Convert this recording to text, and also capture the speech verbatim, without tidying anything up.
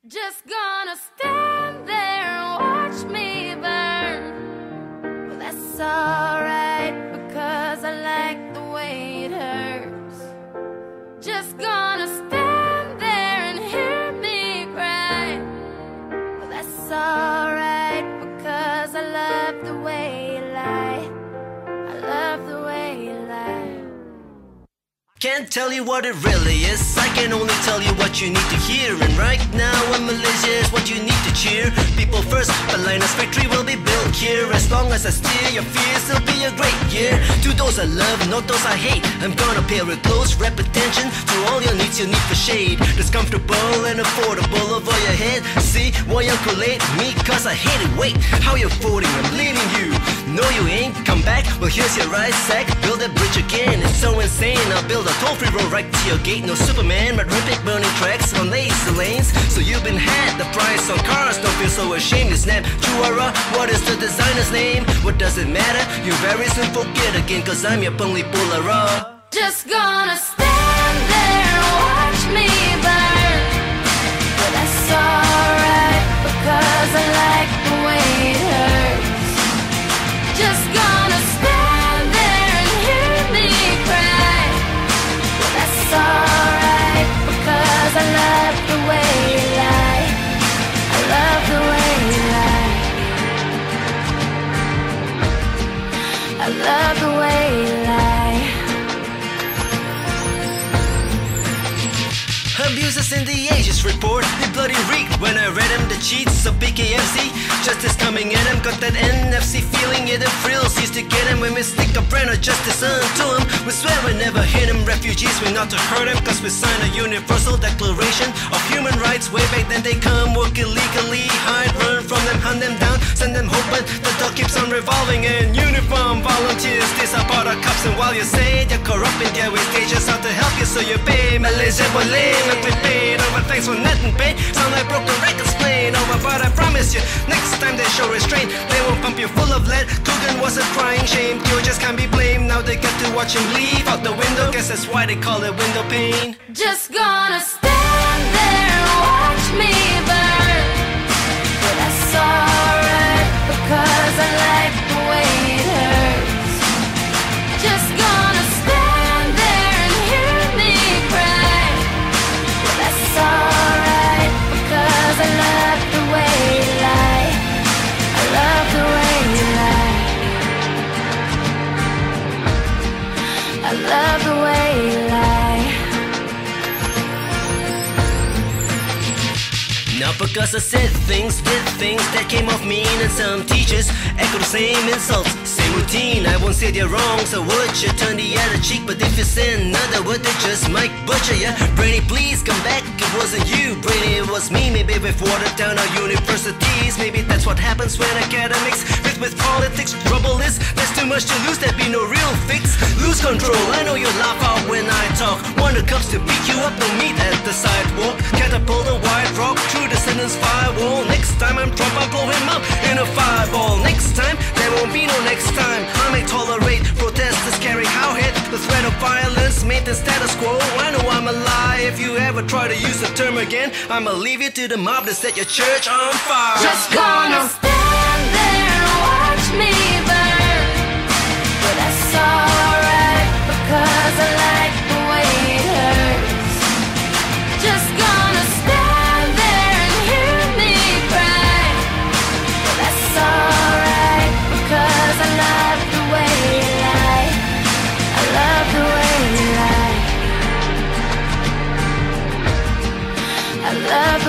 Just gonna stand there and watch me burn. Well, that's alright, because I like the way it hurts. Just gonna stand there and hear me cry. Well, that's alright, because I love the way you lie. I love the way you lie. Can't tell you what it really is, I can only tell you what you need to hear. And right now in Malaysia is what you need to cheer. People first, but LieNas factory will be built here. As long as I steer your fears, it'll be a great year. To those I love, not those I hate, I'm gonna pay real close rep attention to all your needs you need for shade. That's comfortable and affordable over your head. See, why you collate me, cause I hate it. Wait, how you voting? I'm leaving you. No you ain't, come back, well here's your right sack. Build that bridge again, it's so insane. I'll build a toll-free road right to your gate. No Superman, but ripping burning tracks on laser lanes. So you've been had, the price on cars, don't feel so ashamed. You snap, Chuara, what is the designer's name? What does it matter? You very soon forget again, cause I'm your Pungli Pulara. Just gonna stand there and watch me burn. But that's alright, because I like the way it hurts. Just gonna stand there and hear me cry. But that's alright, because I love the way you lie. I love the way you lie. I love the way you lie. Abusers in the Ages report, they bloody reeked when I read them. The cheats of B K M C, justice coming at him. Got that N F C feeling, yeah, the thrills used to get him. When we stick a brand of justice unto him, we swear we never hit him. Refugees, we not to hurt him, cause we signed a universal declaration of human rights. Way back then they come, work illegally, hide, run from them, hunt them down, send them home, but the dog keeps on revolving. And uniform volunteers, these are part of cops. And while you say they're corrupt in their ways, they just out to help you, so you pay. Malaysia boleh we paid over, thanks for nothing paid. Sound like broken records playing over, but I promise you, next time they show restraint, they won't pump you full of lead. Coogan was a crying shame, you just can't be blamed. Now they get to watch him leave out the window, guess that's why they call it window pane. Just gonna stand there and watch me burn. But that's alright, because I like the way it hurts. Just gonna stand there and hear me cry. But that's alright, because I love the way you lie. I love the way you lie. I love the way you lie. Not because I said things, did things that came off mean. And some teachers echo the same insults, same routine. I won't say they're wrong, so would you turn the other cheek? But if you say another word, they just might butcher ya. Brainy, please come back, it wasn't you, Brainy, it was me. Maybe we've watered down our universities. Maybe that's what happens when academics fit with politics. Trouble is, there's too much to lose, there'd be no real fix. Lose control, I know you laugh out when I talk. Wonder comes to beat you up, no meet at the sidewalk. Catapult a wide rock through the sentence firewall. Next time I'm Trump, I'll blow him up in a fireball. Next time, there won't be no next time. I may tolerate protesters carry how hit the threat of violence, maintain status quo. I know I'm a lie. If you ever try to use the term again, I'ma leave you to the mob to set your church on fire. Just gonna stand there and watch me burn. But that's alright, because I like the way it hurts. Just gonna stand there and hear me cry. But that's alright, because I love the way you lie. I love the way you lie. I love